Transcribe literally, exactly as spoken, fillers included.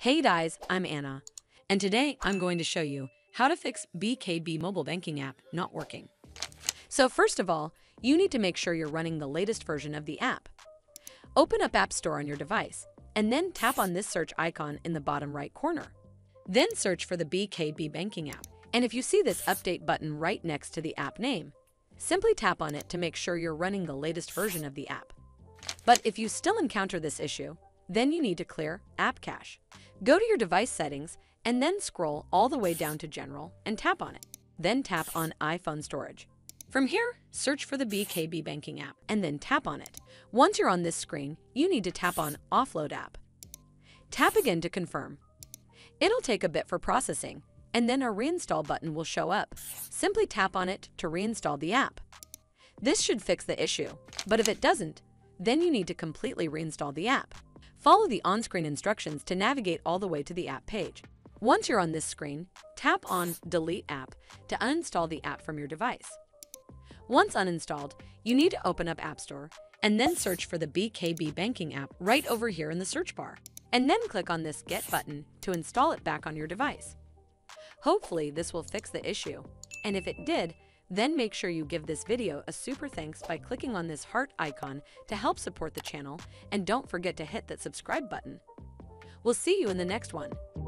Hey guys, I'm Anna, and today I'm going to show you how to fix B K B mobile banking app not working. So first of all, you need to make sure you're running the latest version of the app. Open up App Store on your device, and then tap on this search icon in the bottom right corner. Then search for the B K B banking app, and if you see this update button right next to the app name, simply tap on it to make sure you're running the latest version of the app. But if you still encounter this issue, then you need to clear App Cache. Go to your device settings and then scroll all the way down to General and tap on it. Then tap on iPhone Storage. From here, search for the B K B banking app and then tap on it. Once you're on this screen, you need to tap on Offload App. Tap again to confirm. It'll take a bit for processing, and then a Reinstall button will show up. Simply tap on it to reinstall the app. This should fix the issue, but if it doesn't, then you need to completely reinstall the app. Follow the on-screen instructions to navigate all the way to the app page. Once you're on this screen, tap on Delete App to uninstall the app from your device. Once uninstalled, you need to open up App Store and then search for the B K B banking app right over here in the search bar, and then click on this Get button to install it back on your device. Hopefully this will fix the issue, and if it did, then make sure you give this video a super thanks by clicking on this heart icon to help support the channel, and don't forget to hit that subscribe button. We'll see you in the next one.